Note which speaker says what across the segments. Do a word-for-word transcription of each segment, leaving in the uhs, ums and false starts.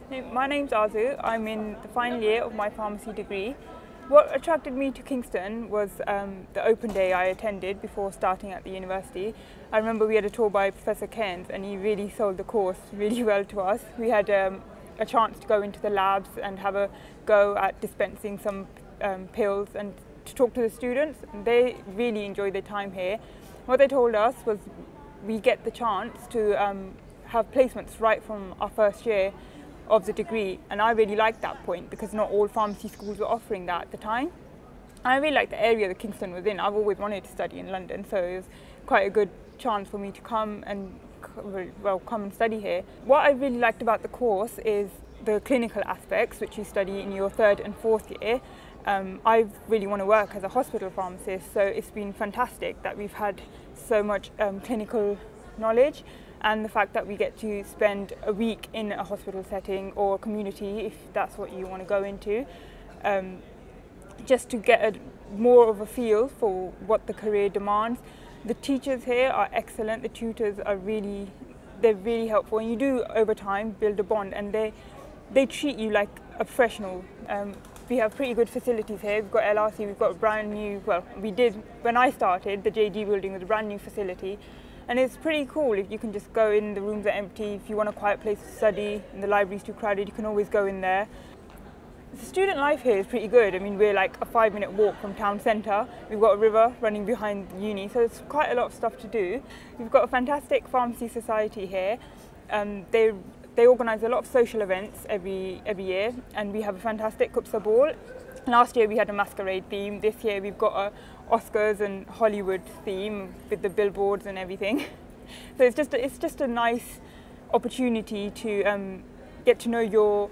Speaker 1: Hey, my name's Arzoo. I'm in the final year of my pharmacy degree. What attracted me to Kingston was um, the open day I attended before starting at the university. I remember we had a tour by Professor Cairns and he really sold the course really well to us. We had um, a chance to go into the labs and have a go at dispensing some um, pills and to talk to the students. They really enjoyed their time here. What they told us was we get the chance to um, have placements right from our first year of the degree, and I really liked that point because not all pharmacy schools were offering that at the time. I really liked the area that Kingston was in. I've always wanted to study in London, so it was quite a good chance for me to come and well come and study here. What I really liked about the course is the clinical aspects, which you study in your third and fourth year. Um, I really want to work as a hospital pharmacist, so it's been fantastic that we've had so much um, clinical knowledge, and the fact that we get to spend a week in a hospital setting or a community, if that's what you want to go into, um, just to get a, more of a feel for what the career demands. The teachers here are excellent, the tutors are really, they're really helpful, and you do over time build a bond, and they, they treat you like a professional. Um, we have pretty good facilities here. We've got L R C, we've got a brand new, well, we did, when I started, the J D building was a brand new facility. And it's pretty cool if you can just go in, the rooms are empty. If you want a quiet place to study and the library's too crowded, you can always go in there. The student life here is pretty good. I mean, we're like a five minute walk from town centre. We've got a river running behind the uni, so there's quite a lot of stuff to do. We've got a fantastic pharmacy society here. Um, they they organise a lot of social events every, every year, and we have a fantastic Kupsa ball. Last year we had a masquerade theme. This year we've got a Oscars and Hollywood theme with the billboards and everything. So it's just a, it's just a nice opportunity to um, get to know your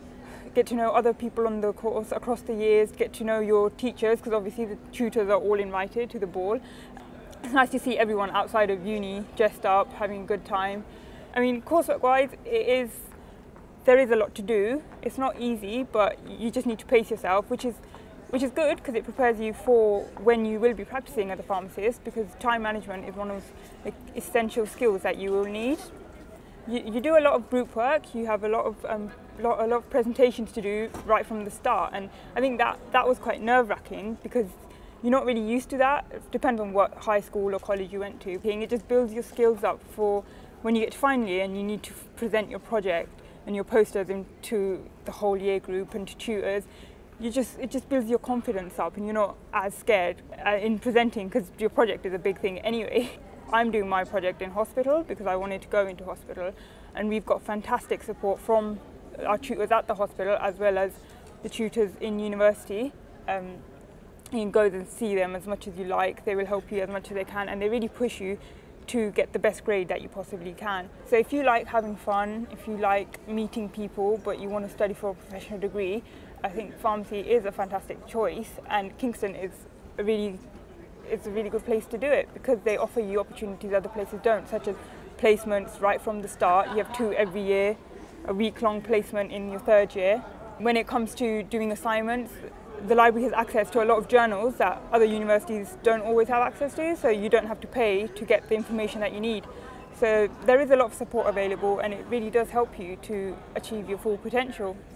Speaker 1: get to know other people on the course across the years, get to know your teachers, because obviously the tutors are all invited to the ball. It's nice to see everyone outside of uni dressed up, having a good time. I mean, coursework-wise, it is there is a lot to do. It's not easy, but you just need to pace yourself, which is which is good because it prepares you for when you will be practicing as a pharmacist, because time management is one of the essential skills that you will need. You, you do a lot of group work, you have a lot of um, lot, a lot of presentations to do right from the start, and I think that, that was quite nerve-wracking because you're not really used to that. It depends on what high school or college you went to. It just builds your skills up for when you get to final year and you need to present your project and your posters into the whole year group and to tutors. You just, it just builds your confidence up and you're not as scared uh, in presenting, because your project is a big thing anyway. I'm doing my project in hospital because I wanted to go into hospital, and we've got fantastic support from our tutors at the hospital as well as the tutors in university. Um, you can go and see them as much as you like. They will help you as much as they can, and they really push you to get the best grade that you possibly can. So if you like having fun, if you like meeting people but you want to study for a professional degree, I think pharmacy is a fantastic choice, and Kingston is a really it's a really good place to do it because they offer you opportunities other places don't, such as placements right from the start. You have two every year, a week-long placement in your third year. When it comes to doing assignments, the library has access to a lot of journals that other universities don't always have access to, so you don't have to pay to get the information that you need. So there is a lot of support available, and it really does help you to achieve your full potential.